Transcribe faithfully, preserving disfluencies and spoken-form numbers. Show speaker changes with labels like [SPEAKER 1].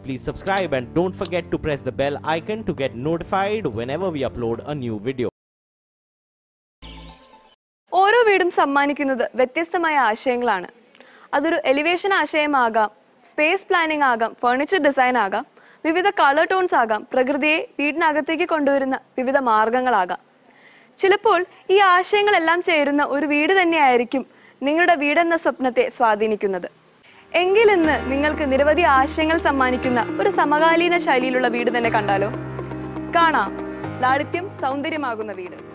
[SPEAKER 1] please subscribe and don't forget to press the bell icon to get notified whenever we upload a new video.
[SPEAKER 2] ഓരോ വീടും സമ്മാനിക്കുന്നത് വ്യത്യസ്തമായ ആശയങ്ങളാണ്. അതൊരു elevation ആശയമാകാം, സ്പേസ് പ്ലാനിംഗ് ആകാം, ഫർണിച്ചർ ഡിസൈൻ ആകാം, വിവിധ കളർ ടോൺസ് ആകാം, പ്രകൃതിയെ വീടിനകത്തേക്ക് കൊണ്ടുവരുന്ന വിവിധ മാർഗങ്ങളാകാം. ചിലപ്പോൾ ഈ ആശയങ്ങളെല്ലാം ചേരുന്ന ഒരു വീട് തന്നെയായിരിക്കും നിങ്ങളുടെ വീടെന്ന സ്വപ്നത്തെ സ്വാധീനിക്കുന്നത്. എങ്കിൽ ഇന്ന് നിങ്ങൾക്ക് നിരവധി ആശയങ്ങൾ സമ്മാനിക്കുന്ന ഒരു സമകാലീന ശൈലിയിലുള്ള വീട് തന്നെ കണ്ടാലോ? കാണാം ലാളിത്യം സൗന്ദര്യമാകുന്ന വീട്.